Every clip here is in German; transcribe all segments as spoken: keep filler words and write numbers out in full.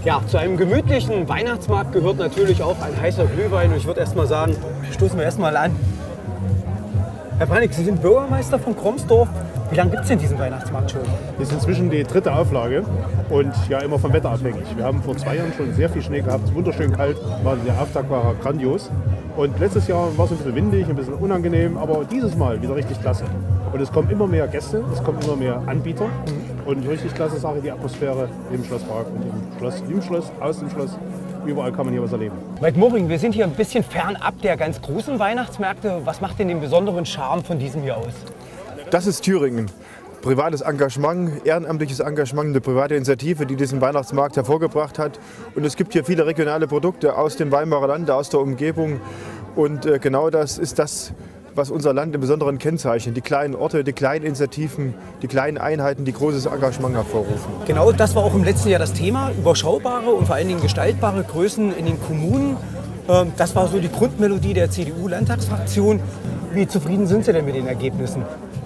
Ja, zu einem gemütlichen Weihnachtsmarkt gehört natürlich auch ein heißer Glühwein. Und ich würde erst mal sagen, stoßen wir erst mal an. Herr Brannig, Sie sind Bürgermeister von Kromsdorf. Wie lange gibt es denn diesen Weihnachtsmarkt schon? Das ist inzwischen die dritte Auflage und ja immer vom Wetter abhängig. Wir haben vor zwei Jahren schon sehr viel Schnee gehabt, wunderschön kalt, war, der Auftakt war grandios. Und letztes Jahr war es ein bisschen windig, ein bisschen unangenehm, aber dieses Mal wieder richtig klasse. Und es kommen immer mehr Gäste, es kommen immer mehr Anbieter und richtig klasse Sache, die Atmosphäre im Schlosspark und im Schloss, im Schloss, aus dem Schloss. Überall kann man hier was erleben. Weit Moring, wir sind hier ein bisschen fernab der ganz großen Weihnachtsmärkte. Was macht denn den besonderen Charme von diesem hier aus? Das ist Thüringen. Privates Engagement, ehrenamtliches Engagement, eine private Initiative, die diesen Weihnachtsmarkt hervorgebracht hat. Und es gibt hier viele regionale Produkte aus dem Weimarer Land, aus der Umgebung. Und äh, genau das ist das, was unser Land im Besonderen kennzeichnet. Die kleinen Orte, die kleinen Initiativen, die kleinen Einheiten, die großes Engagement hervorrufen. Genau, das war auch im letzten Jahr das Thema. Überschaubare und vor allen Dingen gestaltbare Größen in den Kommunen. Ähm, das war so die Grundmelodie der C D U-Landtagsfraktion. Wie zufrieden sind Sie denn mit den Ergebnissen?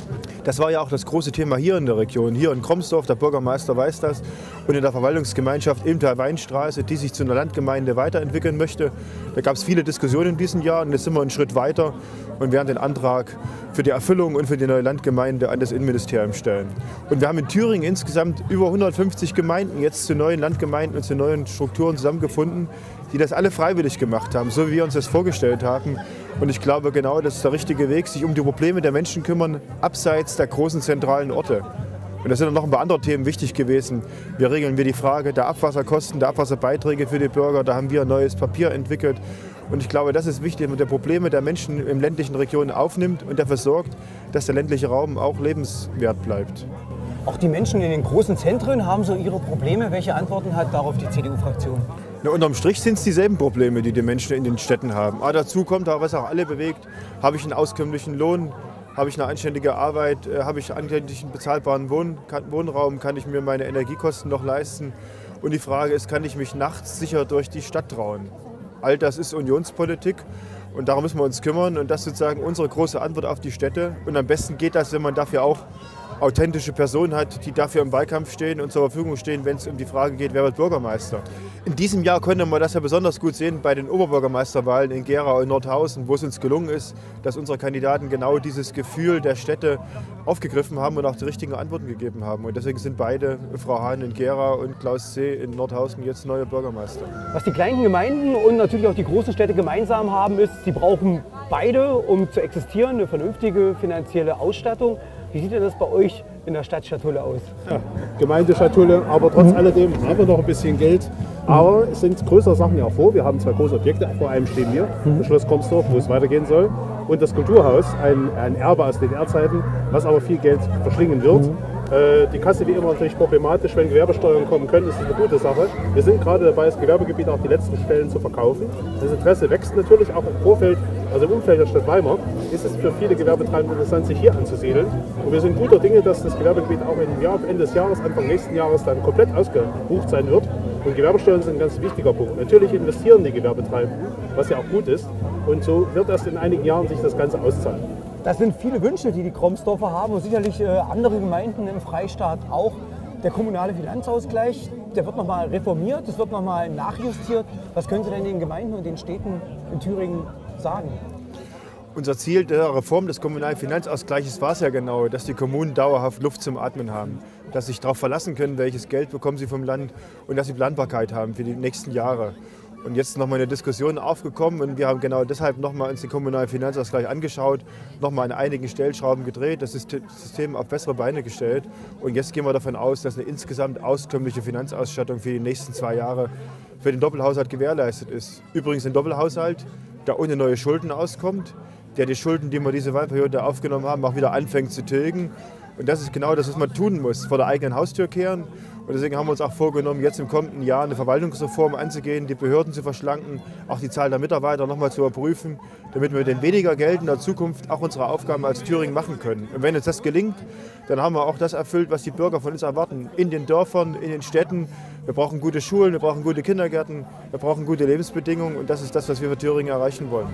Das war ja auch das große Thema hier in der Region, hier in Kromsdorf, der Bürgermeister weiß das, und in der Verwaltungsgemeinschaft Ilmtal-Weinstraße, die sich zu einer Landgemeinde weiterentwickeln möchte. Da gab es viele Diskussionen in diesem Jahr und jetzt sind wir einen Schritt weiter und werden den Antrag für die Erfüllung und für die neue Landgemeinde an das Innenministerium stellen. Und wir haben in Thüringen insgesamt über hundertfünfzig Gemeinden jetzt zu neuen Landgemeinden und zu neuen Strukturen zusammengefunden, die das alle freiwillig gemacht haben, so wie wir uns das vorgestellt haben. Und ich glaube, genau das ist der richtige Weg, sich um die Probleme der Menschen kümmern, abseits der großen zentralen Orte. Und da sind noch ein paar andere Themen wichtig gewesen. Wir regeln wir die Frage der Abwasserkosten, der Abwasserbeiträge für die Bürger. Da haben wir ein neues Papier entwickelt. Und ich glaube, das ist wichtig, dass man die Probleme der Menschen in ländlichen Regionen aufnimmt und dafür sorgt, dass der ländliche Raum auch lebenswert bleibt. Auch die Menschen in den großen Zentren haben so ihre Probleme. Welche Antworten hat darauf die C D U-Fraktion? Na, unterm Strich sind es dieselben Probleme, die die Menschen in den Städten haben. Aber dazu kommt, was auch alle bewegt, habe ich einen auskömmlichen Lohn, habe ich eine anständige Arbeit, habe ich einen anständigen bezahlbaren Wohn Wohnraum, kann ich mir meine Energiekosten noch leisten? Und die Frage ist, kann ich mich nachts sicher durch die Stadt trauen? All das ist Unionspolitik und darum müssen wir uns kümmern und das ist sozusagen unsere große Antwort auf die Städte. Und am besten geht das, wenn man dafür auch authentische Personen hat, die dafür im Wahlkampf stehen und zur Verfügung stehen, wenn es um die Frage geht, wer wird Bürgermeister. In diesem Jahr konnte man das ja besonders gut sehen bei den Oberbürgermeisterwahlen in Gera und Nordhausen, wo es uns gelungen ist, dass unsere Kandidaten genau dieses Gefühl der Städte aufgegriffen haben und auch die richtigen Antworten gegeben haben. Und deswegen sind beide, Frau Hahn in Gera und Klaus Zeh in Nordhausen, jetzt neue Bürgermeister. Was die kleinen Gemeinden und natürlich auch die großen Städte gemeinsam haben, ist, sie brauchen beide, um zu existieren, eine vernünftige finanzielle Ausstattung. Wie sieht denn das bei euch in der Stadtschatulle aus? Ja, Gemeindeschatulle, aber trotz alledem haben wir noch ein bisschen Geld. Aber es sind größere Sachen ja vor. Wir haben zwei große Objekte, vor allem stehen wir, das Schloss Kromsdorf, wo es weitergehen soll, und das Kulturhaus, ein, ein Erbe aus D D R-Zeiten, was aber viel Geld verschlingen wird. Mhm. Äh, die Kasse wie immer natürlich problematisch, wenn Gewerbesteuern kommen können, ist das eine gute Sache. Wir sind gerade dabei, das Gewerbegebiet auch die letzten Stellen zu verkaufen. Das Interesse wächst natürlich auch im Vorfeld, also im Umfeld der Stadt Weimar, ist es für viele Gewerbetreibende interessant, sich hier anzusiedeln. Und wir sind guter Dinge, dass das Gewerbegebiet auch im Jahr, Ende des Jahres, Anfang nächsten Jahres dann komplett ausgebucht sein wird. Und Gewerbesteuern sind ein ganz wichtiger Punkt. Natürlich investieren die Gewerbetreibenden, was ja auch gut ist. Und so wird erst in einigen Jahren sich das Ganze auszahlen. Das sind viele Wünsche, die die Kromsdorfer haben und sicherlich äh, andere Gemeinden im Freistaat auch. Der kommunale Finanzausgleich, der wird nochmal reformiert, es wird nochmal nachjustiert. Was können Sie denn den Gemeinden und den Städten in Thüringen sagen? Unser Ziel der Reform des kommunalen Finanzausgleiches war es ja genau, dass die Kommunen dauerhaft Luft zum Atmen haben, dass sie sich darauf verlassen können, welches Geld bekommen sie vom Land und dass sie Planbarkeit haben für die nächsten Jahre. Und jetzt ist nochmal eine Diskussion aufgekommen und wir haben genau deshalb nochmal uns den kommunalen Finanzausgleich angeschaut, nochmal an einigen Stellschrauben gedreht, das System auf bessere Beine gestellt. Und jetzt gehen wir davon aus, dass eine insgesamt auskömmliche Finanzausstattung für die nächsten zwei Jahre für den Doppelhaushalt gewährleistet ist. Übrigens ein Doppelhaushalt, der ohne neue Schulden auskommt, der die Schulden, die wir diese Wahlperiode aufgenommen haben, auch wieder anfängt zu tilgen. Und das ist genau das, was man tun muss, vor der eigenen Haustür kehren. Und deswegen haben wir uns auch vorgenommen, jetzt im kommenden Jahr eine Verwaltungsreform anzugehen, die Behörden zu verschlanken, auch die Zahl der Mitarbeiter nochmal zu überprüfen, damit wir mit den weniger Geld in der Zukunft auch unsere Aufgaben als Thüringen machen können. Und wenn uns das gelingt, dann haben wir auch das erfüllt, was die Bürger von uns erwarten. In den Dörfern, in den Städten. Wir brauchen gute Schulen, wir brauchen gute Kindergärten, wir brauchen gute Lebensbedingungen. Und das ist das, was wir für Thüringen erreichen wollen.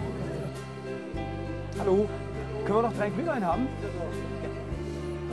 Hallo, können wir noch drei Glühwein haben?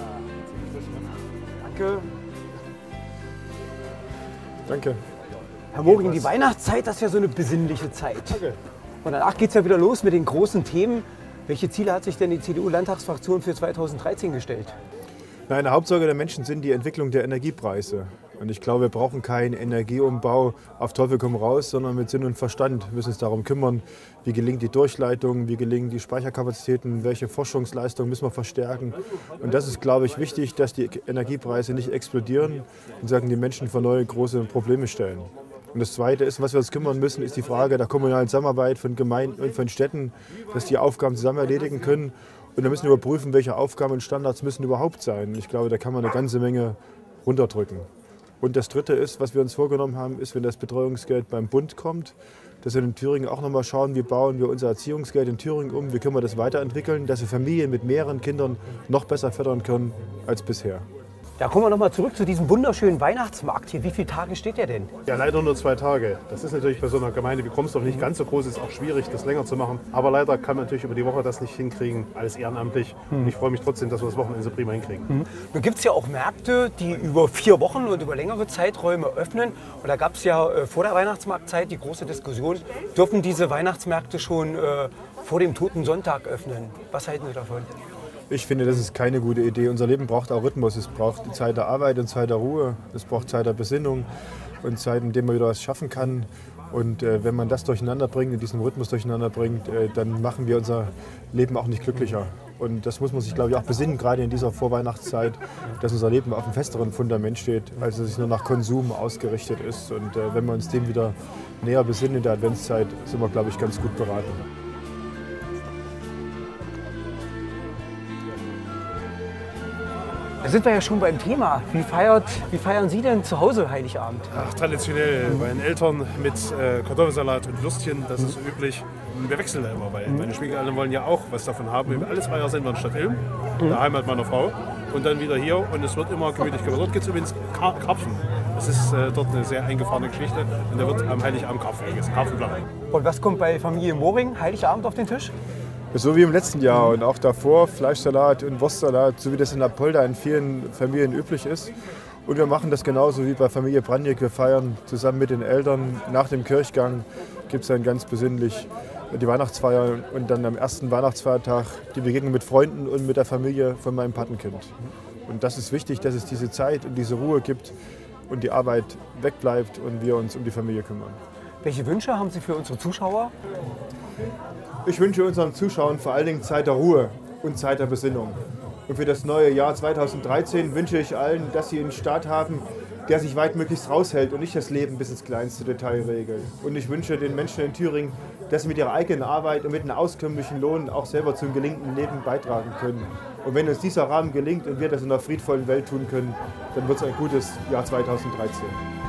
Danke. Danke. Herr Moring, die Weihnachtszeit, das ist ja so eine besinnliche Zeit. Okay. Und danach geht es ja wieder los mit den großen Themen. Welche Ziele hat sich denn die C D U-Landtagsfraktion für zweitausenddreizehn gestellt? Nein, eine Hauptsorge der Menschen sind die Entwicklung der Energiepreise. Und ich glaube, wir brauchen keinen Energieumbau auf Teufel komm raus, sondern mit Sinn und Verstand. Wir müssen uns darum kümmern, wie gelingt die Durchleitung, wie gelingen die Speicherkapazitäten, welche Forschungsleistungen müssen wir verstärken. Und das ist, glaube ich, wichtig, dass die Energiepreise nicht explodieren und sagen, die Menschen vor neue große Probleme stellen. Und das Zweite ist, was wir uns kümmern müssen, ist die Frage der kommunalen Zusammenarbeit von Gemeinden und von Städten, dass die Aufgaben zusammen erledigen können. Und wir müssen überprüfen, welche Aufgaben und Standards müssen überhaupt sein. Ich glaube, da kann man eine ganze Menge runterdrücken. Und das Dritte ist, was wir uns vorgenommen haben, ist, wenn das Betreuungsgeld beim Bund kommt, dass wir in Thüringen auch noch mal schauen, wie bauen wir unser Erziehungsgeld in Thüringen um, wie können wir das weiterentwickeln, dass wir Familien mit mehreren Kindern noch besser fördern können als bisher. Da kommen wir noch mal zurück zu diesem wunderschönen Weihnachtsmarkt hier. Wie viele Tage steht der denn? Ja, leider nur zwei Tage. Das ist natürlich bei so einer Gemeinde wie Kromsdorf nicht ganz so groß. Es ist auch schwierig, das länger zu machen. Aber leider kann man natürlich über die Woche das nicht hinkriegen. Alles ehrenamtlich. Und ich freue mich trotzdem, dass wir das Wochenende so prima hinkriegen. Mhm. Nun gibt es ja auch Märkte, die über vier Wochen und über längere Zeiträume öffnen. Und da gab es ja äh, vor der Weihnachtsmarktzeit die große Diskussion, dürfen diese Weihnachtsmärkte schon äh, vor dem Toten Sonntag öffnen? Was halten Sie davon? Ich finde, das ist keine gute Idee. Unser Leben braucht auch Rhythmus. Es braucht die Zeit der Arbeit und Zeit der Ruhe. Es braucht Zeit der Besinnung und Zeit, in der man wieder was schaffen kann. Und äh, wenn man das durcheinander bringt, in diesem Rhythmus durcheinander bringt, äh, dann machen wir unser Leben auch nicht glücklicher. Und das muss man sich, glaube ich, auch besinnen, gerade in dieser Vorweihnachtszeit, dass unser Leben auf einem festeren Fundament steht, als dass es nur nach Konsum ausgerichtet ist. Und äh, wenn wir uns dem wieder näher besinnen in der Adventszeit, sind wir, glaube ich, ganz gut beraten. Da sind wir ja schon beim Thema. Wie, feiert, wie feiern Sie denn zu Hause Heiligabend? Ach, traditionell bei den Eltern mit äh, Kartoffelsalat und Würstchen, das ist so üblich. Und wir wechseln da immer, weil meine Schwiegereltern wollen ja auch was davon haben. Wir alle zwei Jahre sind wir in Stadtilm, in der Heimat meiner Frau. Und dann wieder hier und es wird immer gemütlich gemacht. Dort gibt es übrigens Kar Karpfen. Das ist äh, dort eine sehr eingefahrene Geschichte. Und da wird am Heiligabend Karpfen gegessen, Karpfenblanc. Und was kommt bei Familie Moring Heiligabend auf den Tisch? So wie im letzten Jahr und auch davor Fleischsalat und Wurstsalat, so wie das in Apolda in vielen Familien üblich ist. Und wir machen das genauso wie bei Familie Brandnick. Wir feiern zusammen mit den Eltern. Nach dem Kirchgang gibt es dann ganz besinnlich die Weihnachtsfeier und dann am ersten Weihnachtsfeiertag die Begegnung mit Freunden und mit der Familie von meinem Patenkind. Und das ist wichtig, dass es diese Zeit und diese Ruhe gibt und die Arbeit wegbleibt und wir uns um die Familie kümmern. Welche Wünsche haben Sie für unsere Zuschauer? Ich wünsche unseren Zuschauern vor allen Dingen Zeit der Ruhe und Zeit der Besinnung. Und für das neue Jahr zweitausenddreizehn wünsche ich allen, dass sie einen Staat haben, der sich weitmöglichst raushält und nicht das Leben bis ins kleinste Detail regelt. Und ich wünsche den Menschen in Thüringen, dass sie mit ihrer eigenen Arbeit und mit einem auskömmlichen Lohn auch selber zum gelingenden Leben beitragen können. Und wenn uns dieser Rahmen gelingt und wir das in einer friedvollen Welt tun können, dann wird es ein gutes Jahr zweitausenddreizehn.